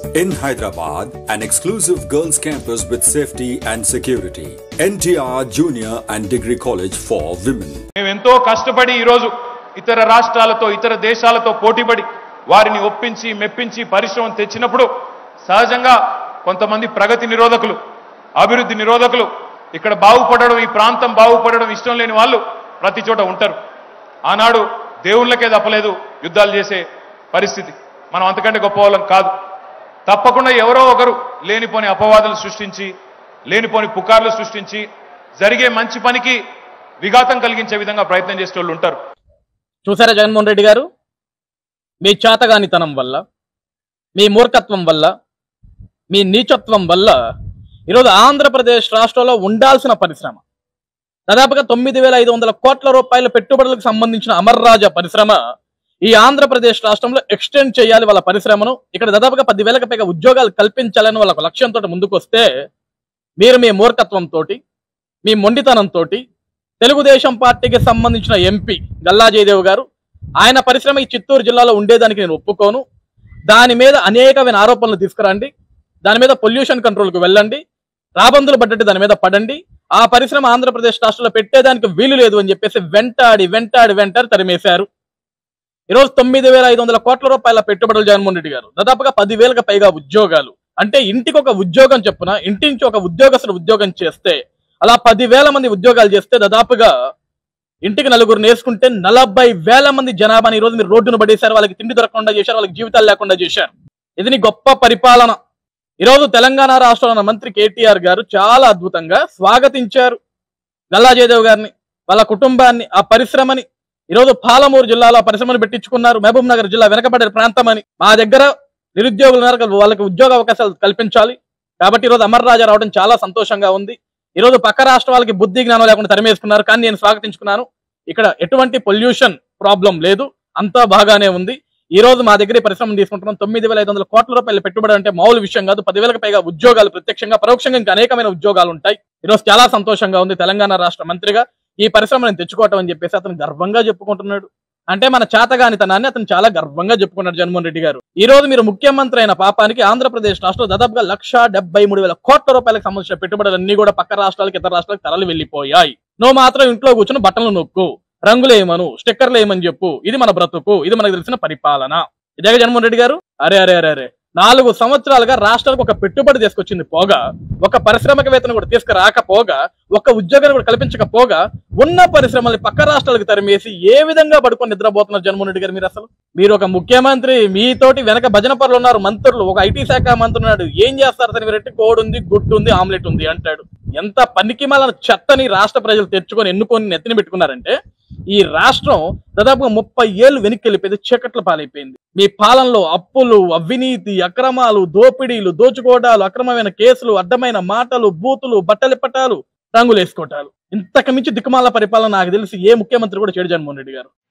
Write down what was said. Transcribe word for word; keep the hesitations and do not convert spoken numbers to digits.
In Hyderabad, an exclusive girls' campus with safety and security. N T R Junior and Degree College for Women. మేము ఎంతో కష్టపడి ఈ రోజు ఇతర రాష్ట్రాలతో ఇతర దేశాలతో పోటీపడి వారిని ఒప్పించి మెప్పించి పరిశ్రమను తెచ్చినప్పుడు సహజంగా కొంతమంది ప్రగతి నిరోధకులు అభివృద్ధి నిరోధకులు ఇక్కడ బాగుపడడం ఈ ప్రాంతం బాగుపడడం ఇష్టం లేని వాళ్ళు ప్రతి చోట ఉంటారు. ఆనాడు దేవుళ్ళకే తప్పలేదు యుద్ధాలు చేసే పరిస్థితి. మనం అంతకంటే గొప్పవాళ్ళం కాదు. తప్పకుండా ఎవరో ఒకరు లేనిపోని అపవాదాలు సృష్టించి లేనిపోని పుకార్లు సృష్టించి జరిగే మంచి పనికి విఘాతం కలిగించే విధంగా ప్రయత్నం చేసే వాళ్ళు ఉంటారు. చూసారా జగన్మోహన్ రెడ్డి గారు, మీ చేతగానితనం వల్ల, మీ మూర్ఖత్వం వల్ల, మీ నీచత్వం వల్ల ఈరోజు ఆంధ్రప్రదేశ్ రాష్ట్రంలో ఉండాల్సిన పరిశ్రమ దాదాపుగా తొమ్మిది వేల ఐదు వందల కోట్ల రూపాయల పెట్టుబడులకు సంబంధించిన అమర్రాజా పరిశ్రమ ఈ ఆంధ్రప్రదేశ్ రాష్ట్రంలో ఎక్స్టెండ్ చేయాలి వాళ్ళ పరిశ్రమను. ఇక్కడ దాదాపుగా పదివేలకు పైగా ఉద్యోగాలు కల్పించాలని వాళ్ళ లక్ష్యంతో ముందుకు వస్తే మీరు మీ మూర్ఖత్వంతో, మీ మొండితనంతో తెలుగుదేశం పార్టీకి సంబంధించిన ఎంపీ గల్లా జయదేవ్ గారు ఆయన పరిశ్రమ ఈ చిత్తూరు జిల్లాలో ఉండేదానికి నేను ఒప్పుకోను, దాని మీద అనేకమైన ఆరోపణలు తీసుకురండి, దాని మీద పొల్యూషన్ కంట్రోల్కి వెళ్ళండి, రాబందులు పడ్డట్టు దాని మీద పడండి, ఆ పరిశ్రమ ఆంధ్రప్రదేశ్ రాష్ట్రంలో పెట్టేదానికి వీలు లేదు అని చెప్పేసి వెంటాడి వెంటాడి వెంటాడి తరిమేశారు. ఈరోజు తొమ్మిది వేల ఐదు వందల కోట్ల రూపాయల పెట్టుబడులు జగన్మోహన్ రెడ్డి గారు, దాదాపుగా పదివేలకు పైగా ఉద్యోగాలు. అంటే ఇంటికి ఒక ఉద్యోగం చెప్పున ఇంటి నుంచి ఒక ఉద్యోగస్తులు ఉద్యోగం చేస్తే అలా పదివేల మంది ఉద్యోగాలు చేస్తే దాదాపుగా ఇంటికి నలుగురు నేర్చుకుంటే నలభై వేల మంది జనాభాని ఈరోజు మీరు రోడ్డును పడేశారు. వాళ్ళకి తిండి దొరకకుండా చేశారు, వాళ్ళకి జీవితాలు లేకుండా చేశారు. ఇది నీ గొప్ప పరిపాలన. ఈరోజు తెలంగాణ రాష్ట్రంలో మంత్రి కేటీఆర్ గారు చాలా అద్భుతంగా స్వాగతించారు గల్లా జయదేవ్ గారిని, వాళ్ళ కుటుంబాన్ని, ఆ పరిశ్రమని. ఈరోజు పాలమూరు జిల్లాలో పరిశ్రమను పెట్టించుకున్నారు. మహబూబ్ నగర్ జిల్లా వెనకబడే ప్రాంతం అని. మా దగ్గర నిరుద్యోగులు వాళ్ళకి ఉద్యోగ అవకాశాలు కల్పించాలి కాబట్టి ఈరోజు అమర్రాజా రావడం చాలా సంతోషంగా ఉంది. ఈరోజు పక్క రాష్ట్ర వాళ్ళకి బుద్ధి జ్ఞానం లేకుండా తరిమేసుకున్నారు, కానీ నేను స్వాగతించుకున్నాను. ఇక్కడ ఎటువంటి పొల్యూషన్ ప్రాబ్లం లేదు, అంతా బాగానే ఉంది. ఈ రోజు మా దగ్గర పరిశ్రమను తీసుకుంటున్నాం. తొమ్మిది వేల ఐదు వందల కోట్ల రూపాయలు పెట్టుబడి అంటే మామూలు విషయం కాదు. పదివేలకు పైగా ఉద్యోగాలు ప్రత్యక్షంగా పరోక్షంగా ఇంకా అనేకమైన ఉద్యోగాలు ఉంటాయి. ఈరోజు చాలా సంతోషంగా ఉంది. తెలంగాణ రాష్ట్ర మంత్రిగా ఈ పరిశ్రమను తెచ్చుకోవటం అని చెప్పేసి అతను గర్వంగా చెప్పుకుంటున్నాడు. అంటే మన చేతగానితనాన్ని అతను చాలా గర్వంగా చెప్పుకున్నాడు జగన్మోహన్ రెడ్డి గారు. ఈ రోజు మీరు ముఖ్యమంత్రి అయిన పాపానికి ఆంధ్రప్రదేశ్ రాష్ట్రంలో దాదాపుగా లక్ష డెబ్బై మూడు వేల కోట్ల రూపాయలకు సంబంధించిన పెట్టుబడులన్నీ కూడా పక్క రాష్ట్రాలకు ఇతర రాష్ట్రాలకు తరలి వెళ్లిపోయాయి. నువ్వు మాత్రం ఇంట్లో కూర్చుని బట్టలు నొక్కు, రంగులు ఏమను, స్టిక్కర్లు ఏమని చెప్పు, ఇది మన బ్రతుకు, ఇది మనకు తెలిసిన పరిపాలన. ఇదే జగన్మోహన్ రెడ్డి గారు. అరే అరే అరే అరే నాలుగు సంవత్సరాలుగా రాష్ట్రాలకు ఒక పెట్టుబడి తీసుకొచ్చింది పోగా, ఒక పారిశ్రామికవేత్తను కూడా తీసుకురాకపోగా, ఒక ఉద్యోగాన్ని కూడా కల్పించకపోగా ఉన్న పరిశ్రమల్ని పక్క రాష్ట్రాలకు తరిమేసి ఏ విధంగా పడుకొని నిద్రపోతున్నారు జగన్మోహన్ రెడ్డి గారు మీరు? అసలు మీరు ఒక ముఖ్యమంత్రి, మీతోటి వెనక భజన పరులు ఉన్నారు, మంత్రులు, ఒక ఐటీ శాఖ మంత్రి ఉన్నాడు. ఏం చేస్తారు సార్ మీరు? కోడ్ ఉంది, గుడ్డు ఉంది, ఆమ్లెట్ ఉంది అంటాడు. ఎంత పనికిమాలిన చెత్తని రాష్ట్ర ప్రజలు తెచ్చుకొని ఎన్నుకొని నెత్తిని పెట్టుకున్నారంటే ఈ రాష్ట్రం దాదాపుగా ముప్పై ఏళ్ళు వెనక్కి వెళ్ళిపోయింది, చీకట్ల పాలైపోయింది. మీ పాలనలో అప్పులు, అవినీతి, అక్రమాలు, దోపిడీలు, దోచుకోవడాలు, అక్రమమైన కేసులు, అడ్డమైన మాటలు, బూతులు, బట్టలిప్పటాలు, రంగులు వేసుకోవటాలు, ఇంతకు మించి దిక్కుమాల పరిపాలన నాకు తెలిసి ఏ ముఖ్యమంత్రి కూడా చేయడు జగన్మోహన్ రెడ్డి గారు.